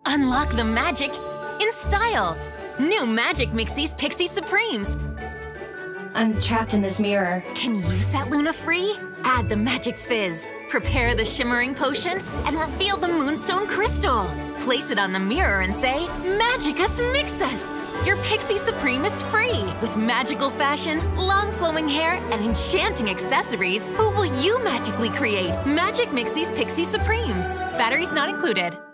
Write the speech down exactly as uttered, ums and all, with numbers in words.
Unlock the magic in style. New Magic Mixies Pixie Supremes. I'm trapped in this mirror. Can you set Luna free? Add the magic fizz, prepare the shimmering potion, and reveal the moonstone crystal. Place it on the mirror and say, Magicus Mixus! Your Pixie Supreme is free! With magical fashion, long flowing hair, and enchanting accessories, who will you magically create? Magic Mixies Pixie Supremes. Batteries not included.